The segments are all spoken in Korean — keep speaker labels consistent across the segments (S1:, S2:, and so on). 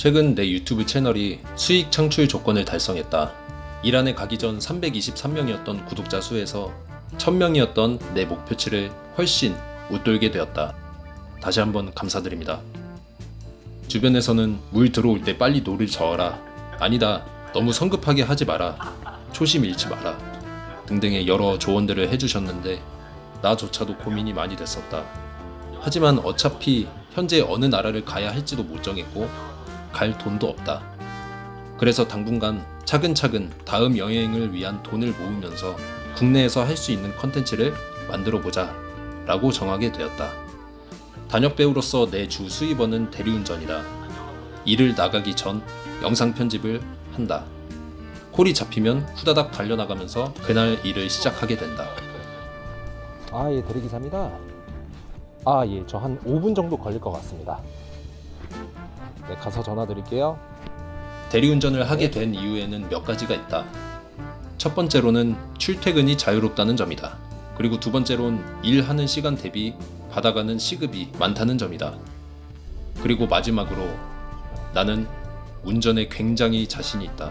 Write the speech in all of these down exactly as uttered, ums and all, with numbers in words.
S1: 최근 내 유튜브 채널이 수익 창출 조건을 달성했다. 이란에 가기 전 삼백이십삼 명이었던 구독자 수에서 천 명이었던 내 목표치를 훨씬 웃돌게 되었다. 다시 한번 감사드립니다. 주변에서는 물 들어올 때 빨리 노를 저어라, 아니다, 너무 성급하게 하지 마라, 초심 잃지 마라 등등의 여러 조언들을 해주셨는데 나조차도 고민이 많이 됐었다. 하지만 어차피 현재 어느 나라를 가야 할지도 못 정했고 갈 돈도 없다. 그래서 당분간 차근차근 다음 여행을 위한 돈을 모으면서 국내에서 할 수 있는 컨텐츠를 만들어 보자 라고 정하게 되었다. 단역배우로서 내 주 수입원은 대리운전이다. 일을 나가기 전 영상 편집을 한다. 콜이 잡히면 후다닥 달려나가면서 그날 일을 시작하게 된다.
S2: 아, 예, 대리기사입니다. 아, 예, 저 한 오 분 정도 걸릴 것 같습니다. 네, 가서 전화 드릴게요.
S1: 대리운전을 하게 된 이유에는 몇 가지가 있다. 첫 번째로는 출퇴근이 자유롭다는 점이다. 그리고 두 번째로는 일하는 시간 대비 받아가는 시급이 많다는 점이다. 그리고 마지막으로 나는 운전에 굉장히 자신이 있다.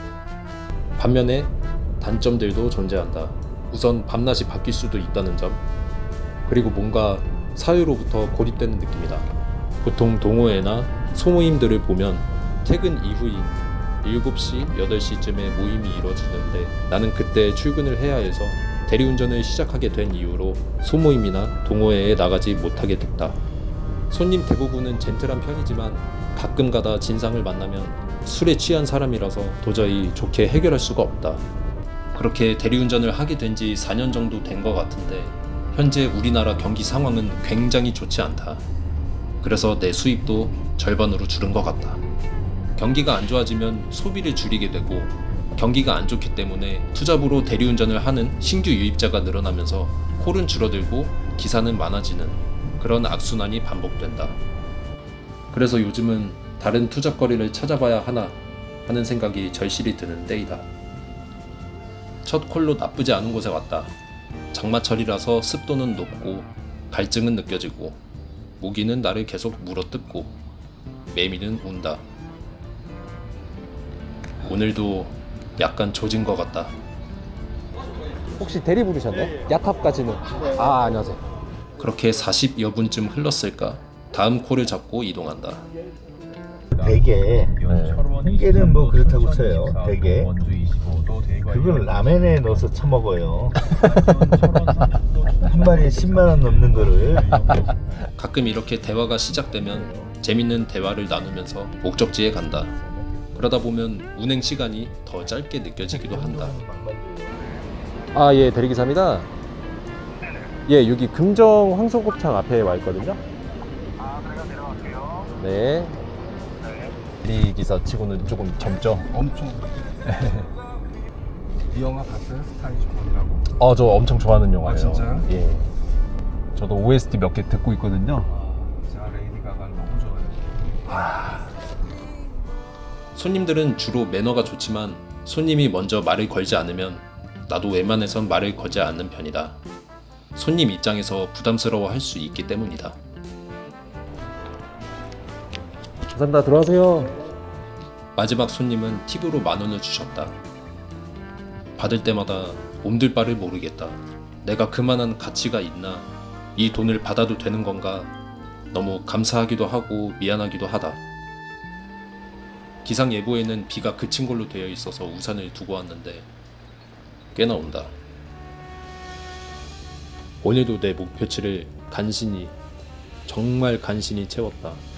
S1: 반면에 단점들도 존재한다. 우선 밤낮이 바뀔 수도 있다는 점, 그리고 뭔가 사회로부터 고립되는 느낌이다. 보통 동호회나 소모임들을 보면 퇴근 이후인 일곱 시, 여덟 시쯤에 모임이 이루어지는데 나는 그때 출근을 해야 해서 대리운전을 시작하게 된 이후로 소모임이나 동호회에 나가지 못하게 됐다. 손님 대부분은 젠틀한 편이지만 가끔 가다 진상을 만나면 술에 취한 사람이라서 도저히 좋게 해결할 수가 없다. 그렇게 대리운전을 하게 된 지 사 년 정도 된 것 같은데 현재 우리나라 경기 상황은 굉장히 좋지 않다. 그래서 내 수입도 절반으로 줄은 것 같다. 경기가 안 좋아지면 소비를 줄이게 되고 경기가 안 좋기 때문에 투잡으로 대리운전을 하는 신규 유입자가 늘어나면서 콜은 줄어들고 기사는 많아지는 그런 악순환이 반복된다. 그래서 요즘은 다른 투잡거리를 찾아봐야 하나 하는 생각이 절실히 드는 때이다. 첫 콜로 나쁘지 않은 곳에 왔다. 장마철이라서 습도는 높고 갈증은 느껴지고 모기는 나를 계속 물어뜯고 매미는 운다. 오늘도 약간 조진 것 같다.
S2: 혹시 대리 부르셨나요? 야탑까지는. 아, 안녕하세요.
S1: 그렇게 사십여 분쯤 흘렀을까? 다음 콜을 잡고 이동한다.
S3: 대게 홍게는 뭐 그렇다고 쳐요. 대게 그걸 라면에 넣어서 처먹어요. 한 마리에 십만 원 넘는 거를.
S1: 가끔 이렇게 대화가 시작되면 재밌는 대화를 나누면서 목적지에 간다. 그러다 보면 운행 시간이 더 짧게 느껴지기도 한다.
S2: 아, 예, 대리기사입니다. 예, 여기 금정 황소곱창 앞에 와 있거든요.
S4: 아, 내가 내려갈게요.
S2: 네. 대리기사 치고는 조금 젊죠?
S4: 엄청. 이 영화 봤어요? 스타이즈 본이라고?
S2: 어, 저 엄청 좋아하는 영화예요.
S4: 아, 진짜요?
S2: 예. 저도 오에스티 몇 개 듣고 있거든요.
S4: 제가 레이디 가가를 너무 좋아해요.
S2: 아...
S1: 손님들은 주로 매너가 좋지만 손님이 먼저 말을 걸지 않으면 나도 웬만해선 말을 걸지 않는 편이다. 손님 입장에서 부담스러워 할 수 있기 때문이다.
S2: 감사합니다. 들어가세요.
S1: 마지막 손님은 팁으로 만 원을 주셨다. 받을 때마다 몸둘 바를 모르겠다. 내가 그만한 가치가 있나? 이 돈을 받아도 되는 건가? 너무 감사하기도 하고 미안하기도 하다. 기상예보에는 비가 그친 걸로 되어 있어서 우산을 두고 왔는데 꽤나 온다. 오늘도 내 목표치를 간신히, 정말 간신히 채웠다.